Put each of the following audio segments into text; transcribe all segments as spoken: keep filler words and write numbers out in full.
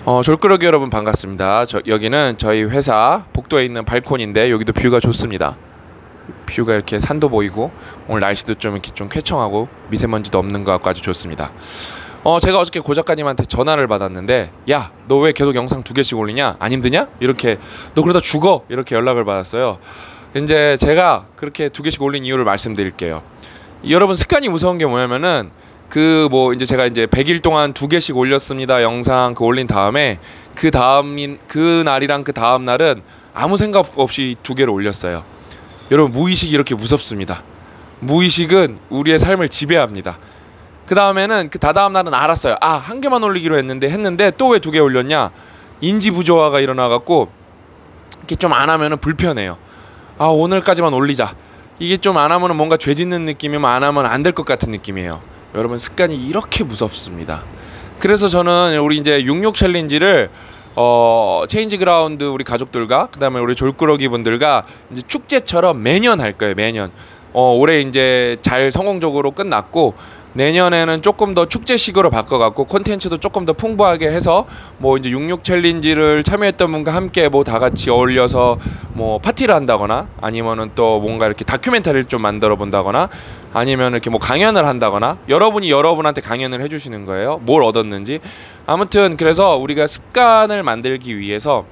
어, 졸끄러기 여러분 반갑습니다. 저, 여기는 저희 회사 복도에 있는 발코니인데 여기도 뷰가 좋습니다. 뷰가 이렇게 산도 보이고 오늘 날씨도 좀 이렇게 좀 쾌청하고 미세먼지도 없는 것 같고 아주 좋습니다. 어, 제가 어저께 고 작가님한테 전화를 받았는데 야, 너 왜 계속 영상 두 개씩 올리냐? 안 힘드냐? 이렇게 너 그러다 죽어! 이렇게 연락을 받았어요. 이제 제가 그렇게 두 개씩 올린 이유를 말씀드릴게요. 여러분 습관이 무서운 게 뭐냐면은 그 뭐 이제 제가 이제 백 일 동안 두 개씩 올렸습니다. 영상 그 올린 다음에 그 다음인 그 날이랑 그 다음 날은 아무 생각 없이 두 개를 올렸어요. 여러분 무의식이 이렇게 무섭습니다. 무의식은 우리의 삶을 지배합니다. 그 다음에는 그 다다음 날은 알았어요. 아, 한 개만 올리기로 했는데 했는데 또 왜 두 개 올렸냐? 인지 부조화가 일어나 갖고 이렇게 좀 안 하면은 불편해요. 아, 오늘까지만 올리자. 이게 좀 안 하면은 뭔가 죄 짓는 느낌이면 안 하면 안 될 것 같은 느낌이에요. 여러분 습관이 이렇게 무섭습니다. 그래서 저는 우리 이제 육육 챌린지를 어 체인지 그라운드 우리 가족들과 그다음에 우리 졸끄러기 분들과 이제 축제처럼 매년 할 거예요. 매년. 어 올해 이제 잘 성공적으로 끝났고 내년에는 조금 더 축제식으로 바꿔갖고 콘텐츠도 조금 더 풍부하게 해서 뭐 이제 육육 챌린지를 참여했던 분과 함께 뭐 다 같이 어울려서 뭐 파티를 한다거나 아니면은 또 뭔가 이렇게 다큐멘터리를 좀 만들어 본다거나 아니면 이렇게 뭐 강연을 한다거나 여러분이 여러분한테 강연을 해주시는 거예요. 뭘 얻었는지. 아무튼 그래서 우리가 습관을 만들기 위해서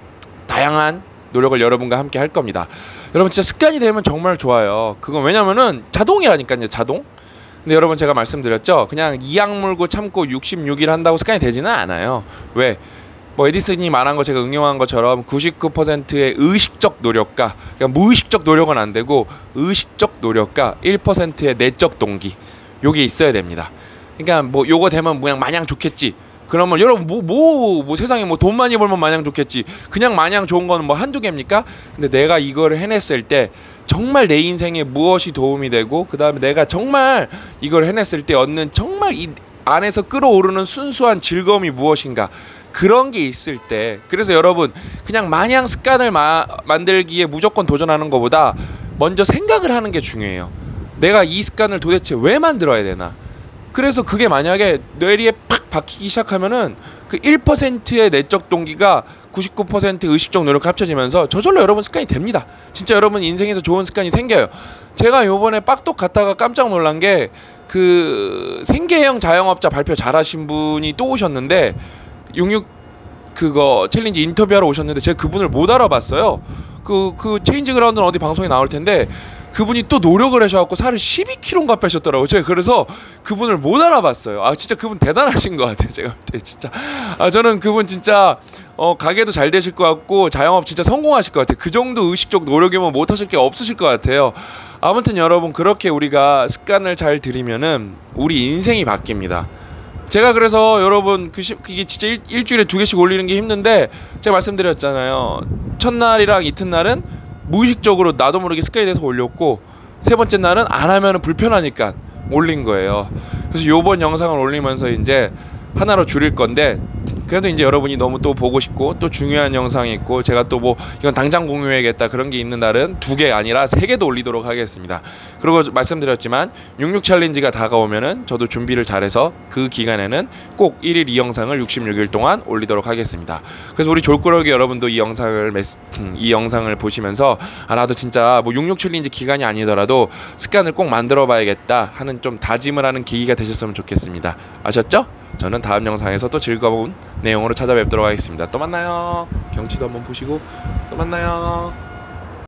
다양한 노력을 여러분과 함께 할 겁니다. 여러분 진짜 습관이 되면 정말 좋아요. 그건 왜냐면은 자동이라니까요. 자동. 근데 여러분 제가 말씀드렸죠. 그냥 이악 물고 참고 육십육 일 한다고 습관이 되지는 않아요. 왜? 뭐 에디슨이 말한 거 제가 응용한 것처럼 구십구 퍼센트의 의식적 노력과 그러니까 무의식적 노력은 안 되고 의식적 노력과 일 퍼센트의 내적 동기 요게 있어야 됩니다. 그러니까 뭐 요거 되면 그냥 마냥 좋겠지. 그러면 여러분 뭐 뭐 뭐 세상에 뭐 돈 많이 벌면 마냥 좋겠지. 그냥 마냥 좋은 거는 뭐 한두 개입니까? 근데 내가 이거를 해냈을 때 정말 내 인생에 무엇이 도움이 되고 그 다음에 내가 정말 이걸 해냈을 때 얻는 정말 이 안에서 끌어오르는 순수한 즐거움이 무엇인가 그런 게 있을 때 그래서 여러분 그냥 마냥 습관을 마, 만들기에 무조건 도전하는 것보다 먼저 생각을 하는 게 중요해요. 내가 이 습관을 도대체 왜 만들어야 되나. 그래서 그게 만약에 뇌리에 팍 박히기 시작하면은 그 일 퍼센트의 내적 동기가 구십구 퍼센트 의식적 노력 합쳐지면서 저절로 여러분 습관이 됩니다. 진짜 여러분 인생에서 좋은 습관이 생겨요. 제가 요번에 빡독 갔다가 깜짝 놀란 게 그 생계형 자영업자 발표 잘하신 분이 또 오셨는데 육육 그거 챌린지 인터뷰하러 오셨는데 제가 그분을 못 알아봤어요. 그, 그 체인지 그라운드는 어디 방송에 나올 텐데 그분이 또 노력을 하셔갖고 살을 십이 킬로그램인가 빼셨더라고요. 제가 그래서 그분을 못 알아봤어요. 아 진짜 그분 대단하신 것 같아요. 제가 볼 때 진짜 아 저는 그분 진짜 어 가게도 잘 되실 것 같고 자영업 진짜 성공하실 것 같아요. 그 정도 의식적 노력이면 못하실 게 없으실 것 같아요. 아무튼 여러분 그렇게 우리가 습관을 잘 들이면은 우리 인생이 바뀝니다. 제가 그래서 여러분 그 시, 그게 진짜 일, 일주일에 두 개씩 올리는 게 힘든데 제가 말씀드렸잖아요. 첫날이랑 이튿날은 무의식적으로 나도 모르게 습관이 돼서 올렸고 세 번째 날은 안 하면 불편하니까 올린 거예요. 그래서 요번 영상을 올리면서 이제 하나로 줄일 건데 그래도 이제 여러분이 너무 또 보고 싶고 또 중요한 영상이 있고 제가 또 뭐 이건 당장 공유해야겠다 그런 게 있는 날은 두 개 아니라 세 개도 올리도록 하겠습니다. 그리고 말씀드렸지만 육육 챌린지가 다가오면은 저도 준비를 잘해서 그 기간에는 꼭 일 일 이 영상을 육십육 일 동안 올리도록 하겠습니다. 그래서 우리 졸끄러기 여러분도 이 영상을 메스, 이 영상을 보시면서 아 나도 진짜 뭐 육육 챌린지 기간이 아니더라도 습관을 꼭 만들어 봐야겠다 하는 좀 다짐을 하는 계기가 되셨으면 좋겠습니다. 아셨죠? 저는 다음 영상에서 또 즐거운 내용으로 찾아뵙도록 하겠습니다. 또 만나요. 경치도 한번 보시고 또 만나요.